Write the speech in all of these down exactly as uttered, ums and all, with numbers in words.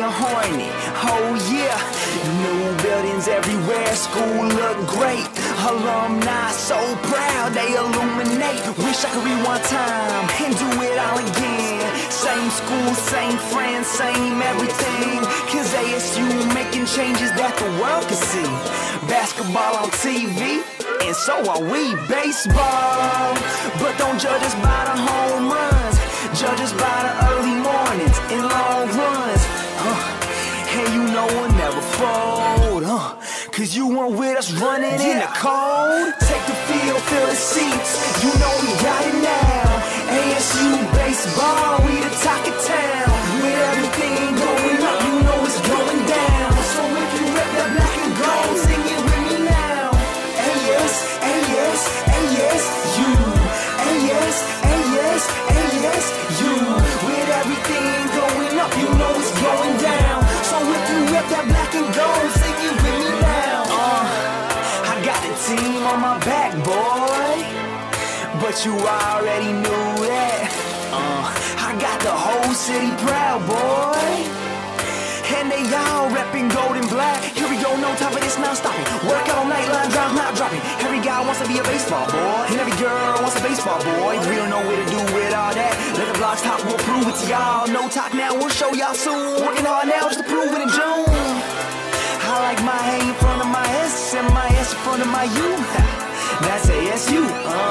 kinda horny. Oh yeah, new buildings everywhere, school look great. Alumni so proud, they illuminate. Wish I could rewind time and do it all again. Same school, same friends, same everything. Cause A S U making changes that the world can see. Basketball on T V, and so are we. Baseball, but don't judge us by the home runs. Judge us by the early mornings and long runs. uh, And you know we'll never fold, uh, cause you weren't with us running yeah. in the cold. Take the field, fill the seats, you know we got it now. A S U baseball, we the talk of town. With everything going up, you know it's going down. So if you rep that black and gold, sing it with me now. A S, A S, A S U. A S, A S, A S U. With everything going up, you know it's going down. So if you rep that black and gold, sing it with me now. Uh, I got the team on my back, boy, but you already knew that. Uh, I got the whole city proud, boy, and they all reppin' gold and black. Here we go, no time for this, not stopping. Work out all night, line drive, not dropping. Every guy wants to be a baseball boy, and every girl wants a baseball boy. We don't know what to do with all that. Let the blocks talk, we'll prove it to y'all. No talk now, we'll show y'all soon. Working hard now just to prove it in June. I like my A in front of my S and my S in front of my U. That's A S U, uh.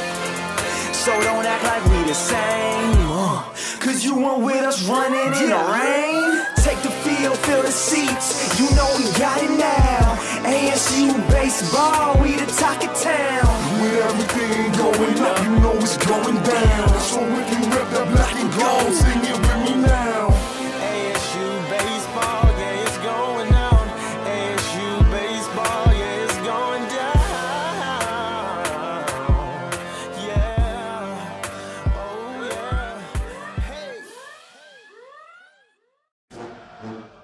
So don't act like we the same, uh, cause you weren't with us running in the rain. Take the field, fill the seats, you know we got it now. A S U baseball, we the talk of town. With everything going up, you know it's going down. So if you rep that black and gold, sing it with me now. A S U baseball, yeah, it's going down. A S U baseball, yeah, it's going down. Yeah, oh yeah. Hey.